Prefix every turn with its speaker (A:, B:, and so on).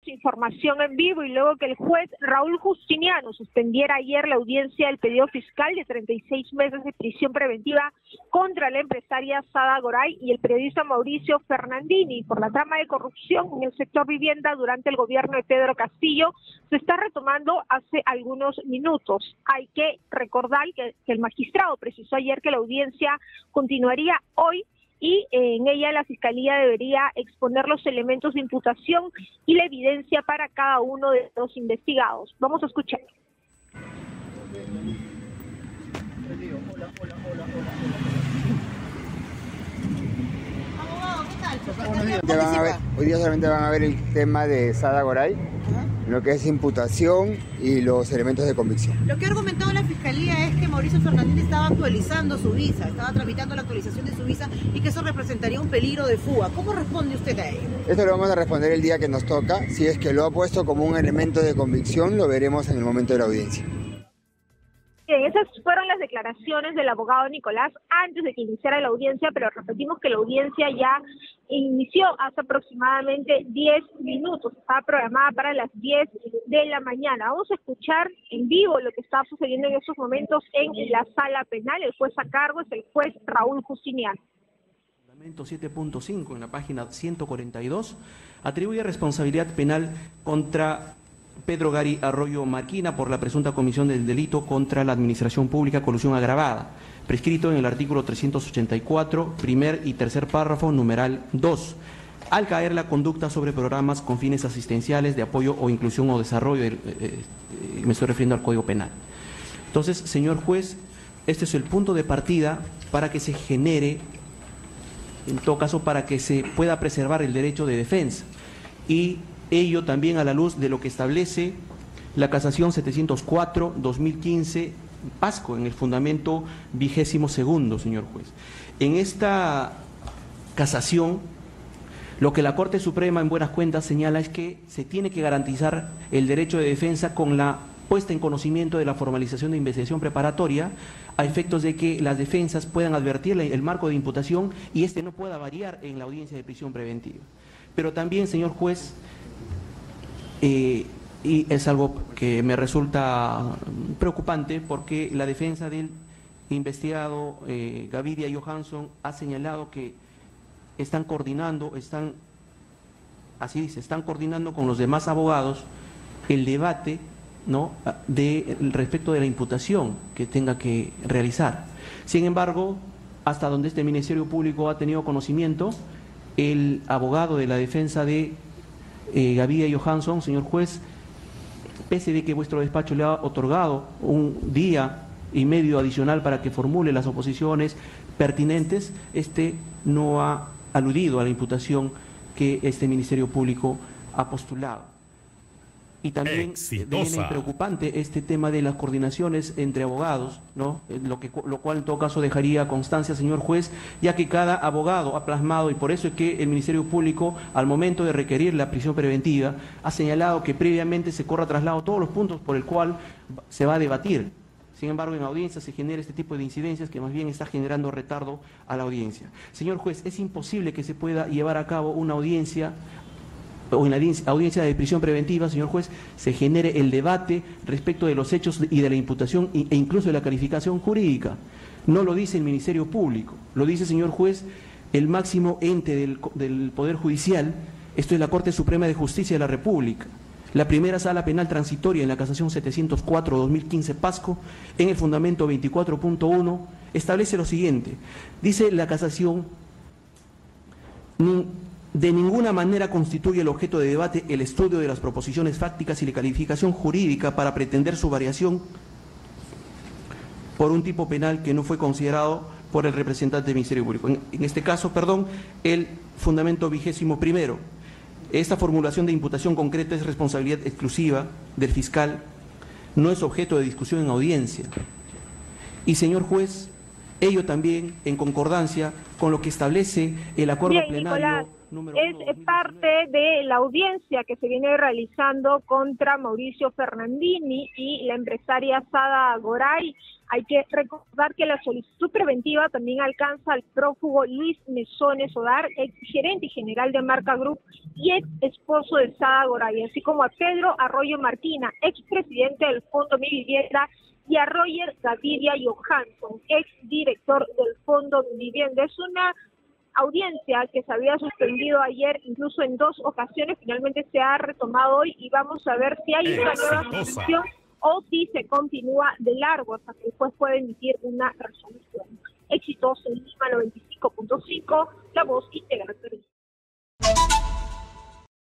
A: información en vivo y luego que el juez Raúl Justiniano suspendiera ayer la audiencia del pedido fiscal de 36 meses de prisión preventiva contra la empresaria Sada Goray y el periodista Mauricio Fernandini por la trama de corrupción en el sector vivienda durante el gobierno de Pedro Castillo, se está retomando hace algunos minutos. Hay que recordar que el magistrado precisó ayer que la audiencia continuaría hoy y en ella la Fiscalía debería exponer los elementos de imputación y la evidencia para cada uno de los investigados. Vamos a escuchar.
B: Abogado, ¿qué tal?
C: Hoy día solamente van a ver el tema de Sada Goray, lo que es imputación y los elementos de convicción.
B: Lo que ha argumentado la Fiscalía es que Mauricio Fernández estaba actualizando su visa, estaba tramitando la actualización de su visa y que eso representaría un peligro de fuga. ¿Cómo responde usted a ello?
C: Esto lo vamos a responder el día que nos toca. Si es que lo ha puesto como un elemento de convicción, lo veremos en el momento de la audiencia.
A: Bien, esas fueron las declaraciones del abogado Nicolás antes de que iniciara la audiencia, pero repetimos que la audiencia ya inició hace aproximadamente 10 minutos, estaba programada para las 10 de la mañana. Vamos a escuchar en vivo lo que está sucediendo en estos momentos en la sala penal. El juez a cargo es el juez Raúl Justiniano.
D: Fundamento 7.5 en la página 142 atribuye responsabilidad penal contra Pedro Gary Arroyo Marquina por la presunta comisión del delito contra la administración pública, colusión agravada, prescrito en el artículo 384, primer y tercer párrafo, numeral 2, al caer la conducta sobre programas con fines asistenciales de apoyo o inclusión o desarrollo, me estoy refiriendo al Código Penal. Entonces, señor juez, este es el punto de partida para que se genere, en todo caso, para que se pueda preservar el derecho de defensa y ello también a la luz de lo que establece la casación 704-2015 Pasco en el fundamento 22º, señor juez. En esta casación, lo que la Corte Suprema en buenas cuentas señala es que se tiene que garantizar el derecho de defensa con la puesta en conocimiento de la formalización de investigación preparatoria a efectos de que las defensas puedan advertir el marco de imputación y este no pueda variar en la audiencia de prisión preventiva. Pero también, señor juez, y es algo que me resulta preocupante porque la defensa del investigado Gaviria Johansson ha señalado que están coordinando con los demás abogados el debate, ¿no?, respecto de la imputación que tenga que realizar. Sin embargo, hasta donde este Ministerio Público ha tenido conocimiento, el abogado de la defensa de Gaviria Johansson, señor juez, pese de que vuestro despacho le ha otorgado un día y medio adicional para que formule las oposiciones pertinentes, este no ha aludido a la imputación que este Ministerio Público ha postulado. Y también viene preocupante este tema de las coordinaciones entre abogados, ¿no? Lo cual en todo caso dejaría constancia, señor juez, ya que cada abogado ha plasmado, y por eso es que el Ministerio Público, al momento de requerir la prisión preventiva, ha señalado que previamente se corra traslado todos los puntos por el cual se va a debatir. Sin embargo, en audiencia se genera este tipo de incidencias que más bien está generando retardo a la audiencia. Señor juez, es imposible que se pueda llevar a cabo una audiencia o en la audiencia de prisión preventiva, señor juez, se genere el debate respecto de los hechos y de la imputación e incluso de la calificación jurídica. No lo dice el Ministerio Público, lo dice, señor juez, el máximo ente del Poder Judicial, esto es la Corte Suprema de Justicia de la República. La primera sala penal transitoria en la casación 704-2015 Pasco, en el fundamento 24.1, establece lo siguiente. Dice la casación: de ninguna manera constituye el objeto de debate el estudio de las proposiciones fácticas y la calificación jurídica para pretender su variación por un tipo penal que no fue considerado por el representante del Ministerio Público. En este caso, el fundamento 21º. Esta formulación de imputación concreta es responsabilidad exclusiva del fiscal, no es objeto de discusión en audiencia. Y, señor juez, ello también en concordancia con lo que establece el acuerdo plenario
A: es parte de la audiencia que se viene realizando contra Mauricio Fernandini y la empresaria Sada Goray. Hay que recordar que la solicitud preventiva también alcanza al prófugo Luis Mesones Odar, ex gerente general de Marca Group y ex esposo de Sada Goray, así como a Pedro Arroyo Martina, ex presidente del Fondo Mi Vivienda, y a Roger Gaviria Johansson, ex director del Fondo Mi Vivienda. Es una audiencia que se había suspendido ayer, incluso en 2 ocasiones, finalmente se ha retomado hoy y vamos a ver si hay una nueva suspensión o si se continúa de largo hasta que el juez pueda emitir una resolución. Exitoso en Lima 95.5, La Voz Integral.